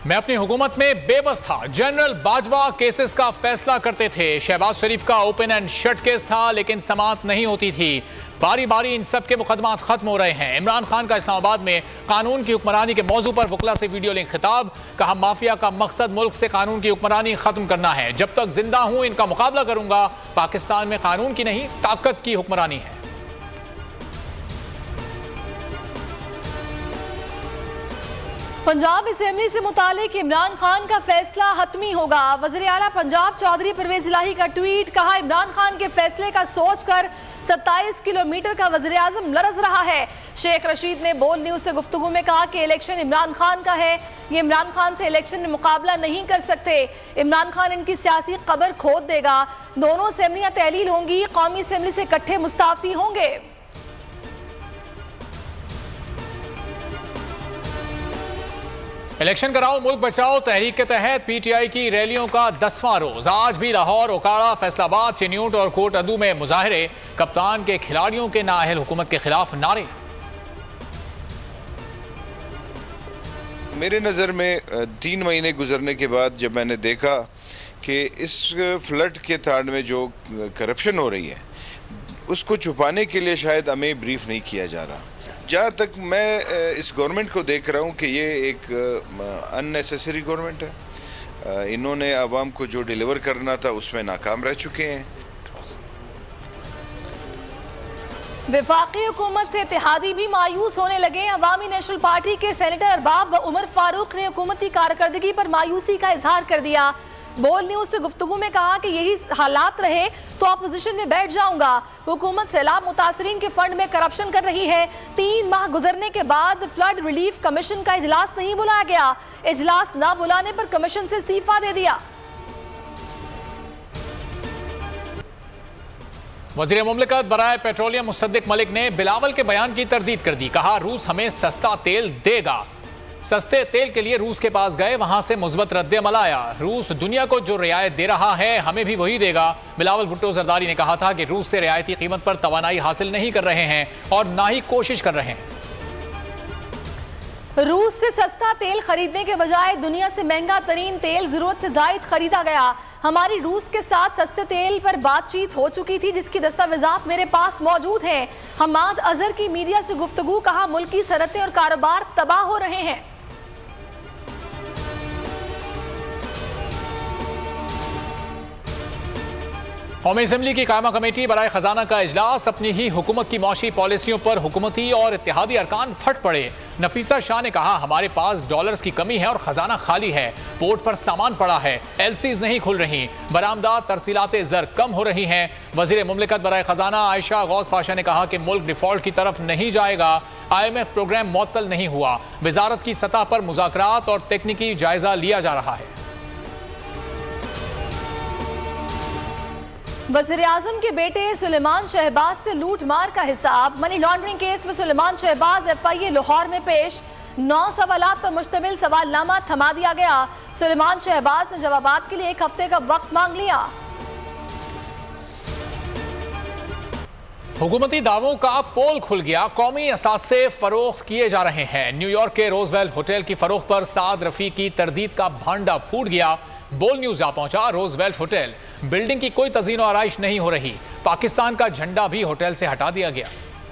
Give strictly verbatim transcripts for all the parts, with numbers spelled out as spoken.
मैं अपनी हुकूमत में बेबस था। जनरल बाजवा केसेस का फैसला करते थे। शहबाज शरीफ का ओपन एंड शट केस था, लेकिन समाअत नहीं होती थी। बारी बारी इन सब के मुकदमात खत्म हो रहे हैं। इमरान खान का इस्लामाबाद में कानून की हुक्मरानी के मौजू पर वकला से वीडियो लिंक खिताब। कहा, माफिया का मकसद मुल्क से कानून की हुक्मरानी खत्म करना है। जब तक जिंदा हूं इनका मुकाबला करूंगा। पाकिस्तान में कानून की नहीं, ताकत की हुक्मरानी है। पंजाब असेंबली से मुतालिक इमरान खान का फैसला हतमी होगा। वज़ीर आला पंजाब चौधरी परवेज इलाही का ट्वीट। कहा, इमरान खान के फैसले का सोचकर सत्ताईस किलोमीटर का वज़ीर आज़म लरज़ रहा है। शेख रशीद ने बोल न्यूज़ से गुफ्तगू में कहा कि इलेक्शन इमरान खान का है, ये इमरान खान से इलेक्शन में मुकाबला नहीं कर सकते। इमरान खान इनकी सियासी कब्र खोद देगा। दोनों असेंबलियाँ तहलील होंगी, कौमी असेंबली से इकट्ठे मुस्ताफी होंगे। इलेक्शन कराओ मुल्क बचाओ तहरीक के तहत पीटीआई की रैलियों का दसवां रोज। आज भी लाहौर, ओकाड़ा, फैसलाबाद, चिन्यूट और कोट अदू में मुजाहरे। कप्तान के खिलाड़ियों के नाअहल हुकूमत के खिलाफ नारे। मेरे नज़र में तीन महीने गुजरने के बाद जब मैंने देखा कि इस फ्लड के ताड़ में जो करप्शन हो रही है उसको छुपाने के लिए शायद हमें ब्रीफ नहीं किया जा रहा। जहाँ तक मैं इस गवर्नमेंट को देख रहा हूँ कि ये एक अननेसेसरी गवर्नमेंट है। इन्होंने आवाम को जो डिलीवर करना था उसमें नाकाम रह चुके हैं। वफाकी हुकूमत से इत्तेहादी भी मायूस होने लगे। अवामी नेशनल पार्टी के सेनेटर अरबाब उमर फारूक ने हुकूमती कारकर्दगी पर मायूसी का इजहार कर दिया। बोल न्यूज़ से गुफ्तगू में कहा कि यही हालात रहे तो अपोजिशन में बैठ जाऊंगा। हुकूमत सैलाब मुतासरीन के फंड में करप्शन कर रही है। तीन माह गुजरने के बाद फ्लड रिलीफ कमीशन का इजलास नहीं बुलाया गया। इजलास न बुलाने पर कमीशन से इस्तीफा दे दिया। वज़ीर मुमलिकत बराए पेट्रोलियम मुसद्दिक मलिक ने बिलावल के बयान की तरदीद कर दी। कहा, रूस हमें सस्ता तेल देगा। सस्ते तेल के लिए रूस के पास गए, वहां से मुस्बत रद्द-ए-अमल आया। रूस दुनिया को जो रियायत दे रहा है हमें भी वही देगा। बिलावल भुट्टो जरदारी ने कहा था कि रूस से रियायती कीमत पर तवानाई हासिल नहीं कर रहे हैं और ना ही कोशिश कर रहे हैं। रूस से सस्ता तेल खरीदने के बजाय दुनिया से महंगा तरीन तेल जरूरत से जायद खरीदा गया। हमारी रूस के साथ सस्ते तेल पर बातचीत हो चुकी थी, जिसकी दस्तावेजात मेरे पास मौजूद हैं। हमाद अजहर की मीडिया से गुफ्तगू। कहा, मुल्क की सनतें और कारोबार तबाह हो रहे हैं। कौमी असेंबली की कायमा कमेटी बराए खजाना का इजलास। अपनी ही हुकूमत की मौशी पॉलिसियों पर हुकूमती और इत्तेहादी अरकान फट पड़े। नफीसा शाह ने कहा, हमारे पास डॉलर्स की कमी है और खजाना खाली है। पोर्ट पर सामान पड़ा है, एलसीज नहीं खुल रही, बरामदा तरसीलाते जर कम हो रही हैं। वजीर मुमलिकत बराए खजाना आयशा गौस पाशा ने कहा कि मुल्क डिफॉल्ट की तरफ नहीं जाएगा। आई एम एफ प्रोग्राम मुअत्तल नहीं हुआ। वजारत की सतह पर मुज़ाकरात और तकनीकी जायजा लिया जा रहा है। वज़ीर आज़म के बेटे सुलेमान शहबाज से लूट मार का हिसाब। मनी लॉन्ड्रिंग केस में Suleman Shahbaz F I A Lahore में पेश। नौ सवालात पर मुश्तमिल सवालनामा थमा दिया गया। सुलेमान शहबाज ने जवाबात के लिए एक हफ्ते का वक्त मांग लिया। हुकूमती दावों का पोल खुल गया। कौमी असासे फरोख्त किए जा रहे हैं। न्यूयॉर्क के रोजवेल्ट होटल की फरोख्त पर साद रफी की तरदीद का भांडा फूट गया। बोल न्यूज आ पहुंचा। रोजवेल्ट होटल बिल्डिंग की कोई तज़ीन और आराइश नहीं हो रही। पाकिस्तान का झंडा भी होटल से हटा दिया गया।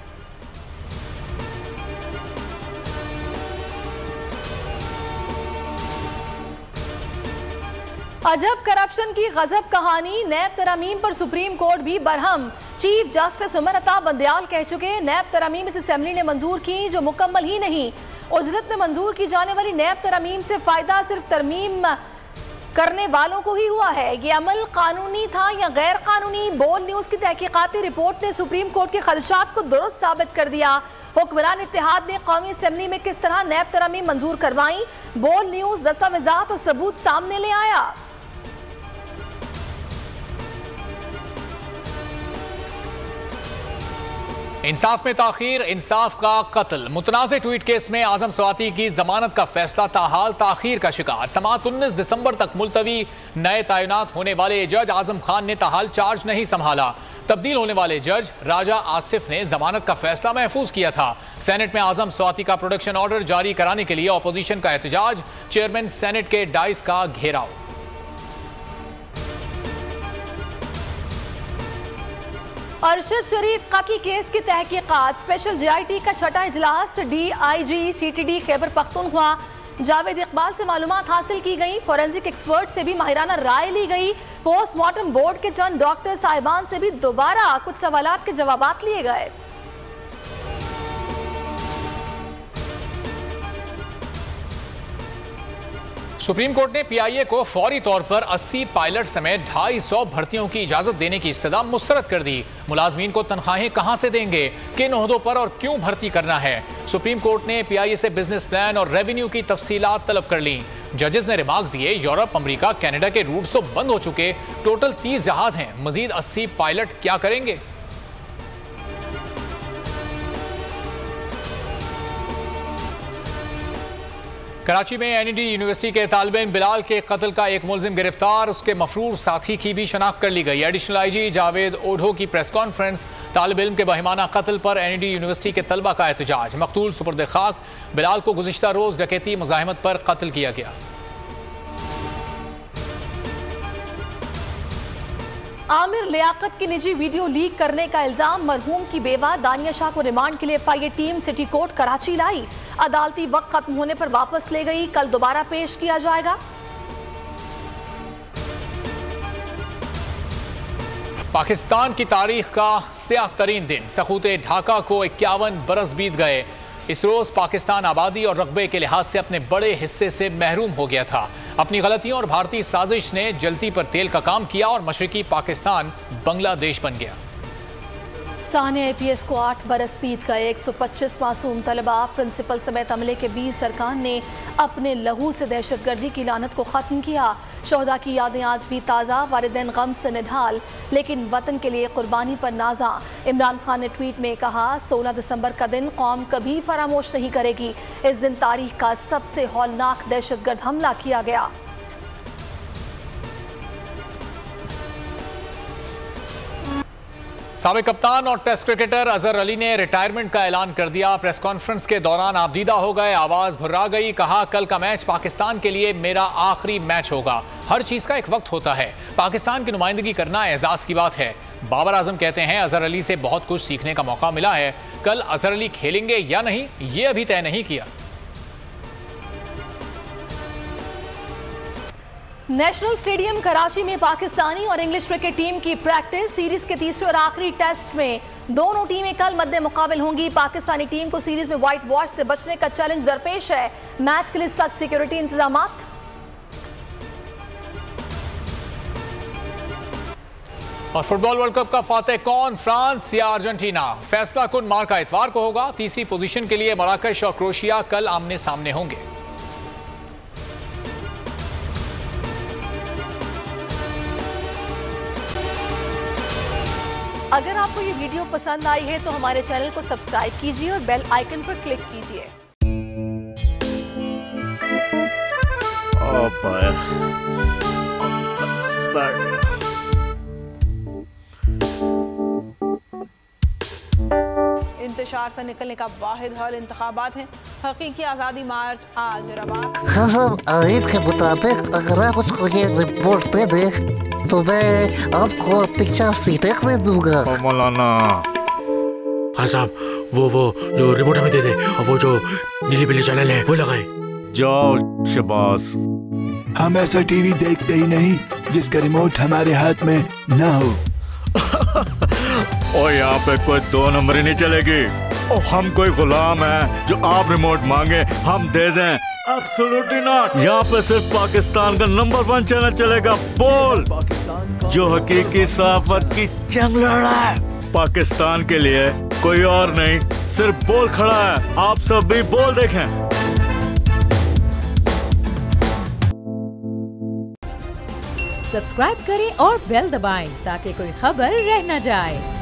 अजब करप्शन की गजब कहानी। नैब तरामीम पर सुप्रीम कोर्ट भी बरहम। चीफ जस्टिस उमर अता बंदयाल कह चुके, नैब तरामीम इस असेंबली ने मंजूर की जो मुकम्मल ही नहीं। उजरत में मंजूर की जाने वाली नैब तरामीम से फायदा सिर्फ तरमीम करने वालों को ही हुआ है। ये अमल कानूनी था या गैर कानूनी? बोल न्यूज़ की तहकीकाती रिपोर्ट ने सुप्रीम कोर्ट के खदशात को दुरुस्त साबित कर दिया। हुक्मरान इत्तेहाद ने कौमी असेंबली में किस तरह नैब तरामीम मंजूर करवाई। बोल न्यूज़ दस्तावेजात और सबूत सामने ले आया। इंसाफ में ताखीर, इंसाफ का कत्ल। मुतनाज़े ट्वीट केस में आजम स्वाति की जमानत का फैसला ताहाल ताखीर का शिकार। समाअत उन्नीस दिसंबर तक मुलतवी। नए तैनात होने वाले जज आजम खान ने ताहाल चार्ज नहीं संभाला। तब्दील होने वाले जज राजा आसिफ ने जमानत का फैसला महफूज किया था। सेनेट में आजम स्वाति का प्रोडक्शन ऑर्डर जारी कराने के लिए अपोजिशन का एहतजाज, चेयरमैन सेनेट के डाइस का घेराव। अरशद शरीफ कत्ल केस की तहकीकात, स्पेशल जेआईटी का छठा इजलास, डीआईजी सीटीडी खैबर पख्तूनख्वा जावेद इकबाल से मालूमात हासिल की गई। फोरेंसिक एक्सपर्ट से भी माहिराना राय ली गई। पोस्टमार्टम बोर्ड के चंद डॉक्टर साहिबान से भी दोबारा कुछ सवालात के जवाबात लिए गए। सुप्रीम कोर्ट ने पीआईए को फौरी तौर पर अस्सी पायलट समेत ढाई सौ भर्तियों की इजाजत देने की इस्तदा मुस्तरद कर दी। मुलाजमीन को तनख्वाहें कहां से देंगे, किन ओहदों पर और क्यों भर्ती करना है। सुप्रीम कोर्ट ने पीआईए से बिजनेस प्लान और रेवेन्यू की तफसीलात तलब कर ली। जजेस ने रिमार्क्स दिए, यूरोप, अमेरिका, कनाडा के रूट्स तो बंद हो चुके, टोटल तीस जहाज हैं, मजीद अस्सी पायलट क्या करेंगे। कराची में एनईडी यूनिवर्सिटी के तालिब इल्म बिलाल के कत्ल का एक मुलजिम गिरफ्तार, उसके मफरूर साथी की भी शनाख्त कर ली गई। एडिशनल आईजी जावेद ओढ़ो की प्रेस कॉन्फ्रेंस, तालिब इल्म के बहिमाना कत्ल पर एनईडी यूनिवर्सिटी के तलबा का एहतजाज, मकतूल सुपुर्द खाक, बिलाल को गुज़िश्ता रोज डकैती मुज़ाहमत पर कत्ल किया गया। आमिर लियाकत की निजी वीडियो लीक करने का इल्जाम, मरहूम की बेवा दानिया शाह को रिमांड के लिए FIA team city court Karachi लाई। अदालती वक्त खत्म होने पर वापस ले गई, कल दोबारा पेश किया जाएगा। पाकिस्तान की तारीख का स्याह तरीन दिन, सकूते ढाका को इक्यावन बरस बीत गए। इस रोज पाकिस्तान आबादी और रकबे के लिहाज से अपने बड़े हिस्से से महरूम हो गया था। अपनी गलतियों और भारतीय साजिश ने जलती पर तेल का काम किया और मशरकी पाकिस्तान बांग्लादेश बन गया। सानिया एपीएस को आठ बरस बीत गए। एक सौ पच्चीस मासूम तलबा, प्रिंसिपल समेत अमले के बीस अरकान ने अपने लहू से दहशतगर्दी की लानत को ख़त्म किया। शोहदा की यादें आज भी ताज़ा, वालिदैन गम से निढाल, लेकिन वतन के लिए कुर्बानी पर नाजा। इमरान खान ने ट्वीट में कहा, सोलह दिसंबर का दिन कौम कभी फरामोश नहीं करेगी। इस दिन तारीख का सबसे हौलनाक दहशतगर्द हमला किया गया। साबिक कप्तान और टेस्ट क्रिकेटर अजहर अली ने रिटायरमेंट का ऐलान कर दिया। प्रेस कॉन्फ्रेंस के दौरान आबदीदा हो गए, आवाज भुर्रा गई, कहा कल का मैच पाकिस्तान के लिए मेरा आखिरी मैच होगा। हर चीज का एक वक्त होता है, पाकिस्तान की नुमाइंदगी करना एजाज की बात है। बाबर आजम कहते हैं अजहर अली से बहुत कुछ सीखने का मौका मिला है। कल अजहर अली खेलेंगे या नहीं, ये अभी तय नहीं किया। नेशनल स्टेडियम कराची में पाकिस्तानी और इंग्लिश क्रिकेट टीम की प्रैक्टिस। सीरीज के तीसरे और आखिरी टेस्ट में दोनों टीमें कल मद्दे मुकाबिल होंगी। पाकिस्तानी टीम को सीरीज में व्हाइट वॉश से बचने का चैलेंज दरपेश है। मैच के लिए सख्त सिक्योरिटी इंतजाम। और फुटबॉल वर्ल्ड कप का फातेह कौन, फ्रांस या अर्जेंटीना? फैसला कुन मार का इतवार को होगा। तीसरी पोजीशन के लिए मराकश और क्रोएशिया कल आमने सामने होंगे। अगर आपको ये वीडियो पसंद आई है तो हमारे चैनल को सब्सक्राइब कीजिए और बेल आइकन पर क्लिक कीजिए। इंतशार से निकलने का वाहिद हल इंतखाबात हैं। हकीकी आज़ादी मार्च आज रवाना। खबर आयत के मुताबिक अगर आप उसको ये रिपोर्ट दे दे तो मैं आपको पिक्चर सीटें दे दूंगा। मौलाना हाँ साहब, वो वो जो रिमोट हमें दे दे और वो जो नीली पीली चैनल है वो लगाए। जाओ शबाज। हम ऐसा टीवी देखते ही नहीं जिसका रिमोट हमारे हाथ में ना हो। और यहाँ पे कोई दो नंबर ही नहीं चलेगी। और हम कोई गुलाम है जो आप रिमोट मांगे हम दे दें? Absolutely not। यहाँ पे सिर्फ पाकिस्तान का नंबर वन चैनल चलेगा, बोल, जो हकीकी सहाफत की जंग लड़ रहा है। पाकिस्तान के लिए कोई और नहीं, सिर्फ बोल खड़ा है। आप सब भी बोल देखें। सब्सक्राइब करें और बेल दबाएं ताकि कोई खबर रह न जाए।